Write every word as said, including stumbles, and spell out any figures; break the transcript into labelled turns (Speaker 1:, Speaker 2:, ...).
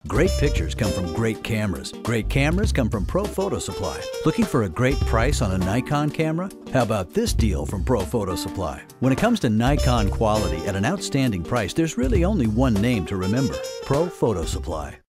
Speaker 1: Great pictures come from great cameras. Great cameras come from Pro Photo Supply. Looking for a great price on a Nikon camera? How about this deal from Pro Photo Supply? When it comes to Nikon quality at an outstanding price, there's really only one name to remember: Pro Photo Supply.